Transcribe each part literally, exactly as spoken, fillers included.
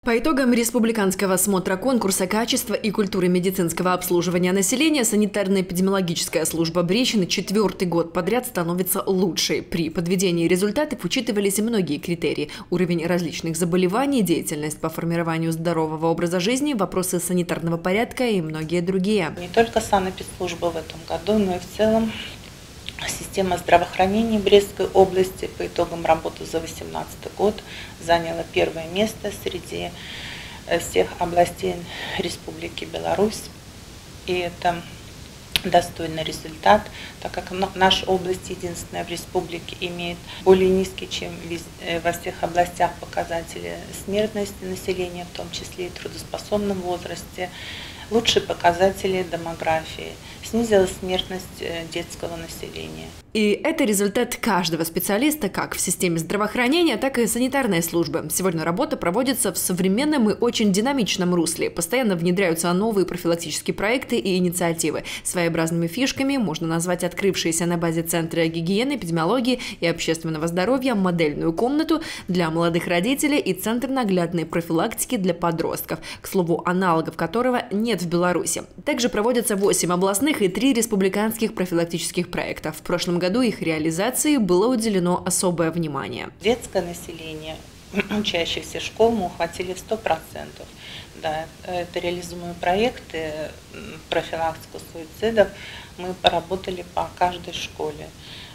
По итогам республиканского осмотра конкурса качества и культуры медицинского обслуживания населения санитарно-эпидемиологическая служба Брещины четвертый год подряд становится лучшей. При подведении результатов учитывались многие критерии – уровень различных заболеваний, деятельность по формированию здорового образа жизни, вопросы санитарного порядка и многие другие. Не только санэпидслужба в этом году, но и в целом система здравоохранения Брестской области по итогам работы за две тысячи восемнадцатый год заняла первое место среди всех областей Республики Беларусь. И это достойный результат, так как наша область единственная в республике имеет более низкий, чем во всех областях, показатели смертности населения, в том числе и в трудоспособном возрасте, лучшие показатели демографии, снизилась смертность детского населения. И это результат каждого специалиста как в системе здравоохранения, так и санитарной службы. Сегодня работа проводится в современном и очень динамичном русле. Постоянно внедряются новые профилактические проекты и инициативы. Своеобразными фишками можно назвать открывшиеся на базе Центра гигиены, эпидемиологии и общественного здоровья модельную комнату для молодых родителей и Центр наглядной профилактики для подростков, к слову, аналогов которого нет в Беларуси. Также проводятся восемь областных и три республиканских профилактических проекта. В прошлом году их реализации было уделено особое внимание. Детское население учащихся школ мы ухватили в сто процентов. Да, это реализуемые проекты, профилактику суицидов. Мы поработали по каждой школе.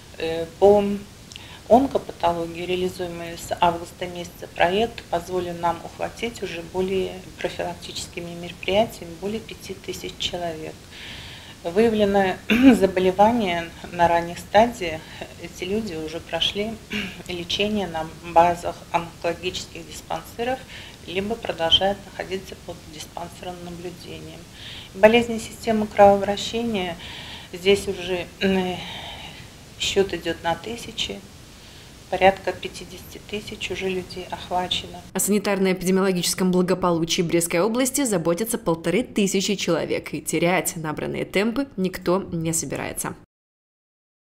По онкопатологии, реализуемый с августа месяца проект, позволил нам ухватить уже более профилактическими мероприятиями более пяти тысяч человек. Выявленное заболевание на ранних стадиях, эти люди уже прошли лечение на базах онкологических диспансеров, либо продолжают находиться под диспансерным наблюдением. Болезни системы кровообращения, здесь уже счет идет на тысячи. Порядка пятидесяти тысяч уже людей охвачено. О санитарно-эпидемиологическом благополучии Брестской области заботятся полторы тысячи человек, и терять набранные темпы никто не собирается.